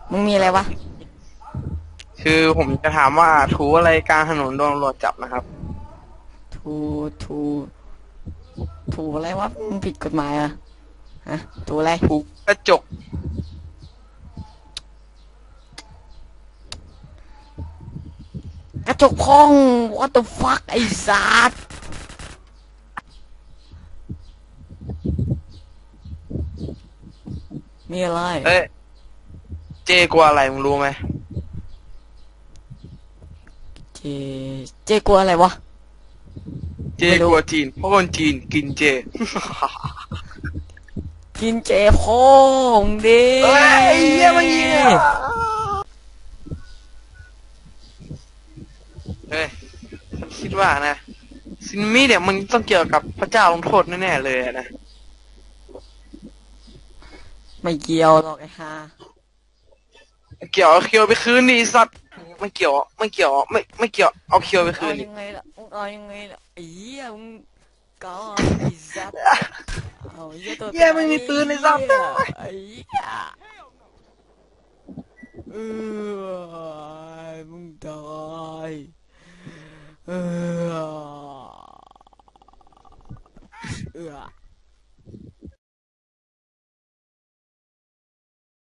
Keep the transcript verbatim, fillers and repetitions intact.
มึงมีอะไรวะคือผมจะถามว่าถูอะไรกลางถนนโดนตำรวจจับนะครับทูทูทูอะไรวะมึงผิดกฎหมายอะฮะทูอะไรถูกระจกกระจกพอง what the fuck ไอ้สัสมีอะไรเอ้ยเจ๊กลัวอะไรมึงรู้ไหมเจเจกลัวอะไรวะเจ๊ไม่รู้กลัวจีนเพราะคนจีนกินเจกินเจพองดิเอ้ยไอ้เหี้ยมันยิงอ่ะเฮ้ยฉันคิดว่านะซินมี่เนี่ยมันต้องเกี่ยวกับพระเจ้าลงโทษแน่ๆเลยอะนะไม่เกี่ยวหรอกไอ้ห่าเกี่ยวเอาเคียวไปคืนดิสัตว์ไม่เกี่ยวไม่เกี่ยวไม่ไม่เกี่ยวเอาเคียวไปมึงเอาคืนดิยังไงล่ะมึงเอายังไงล่ะไอ้เหี้ยมึงก่อนไอ้สัสเอาไอ้เหี้ยตัวเหี้ยตายไม่มีปืนในซับไอ้เหี้ยไอ้เหี้ยเออมึงตายเออเออ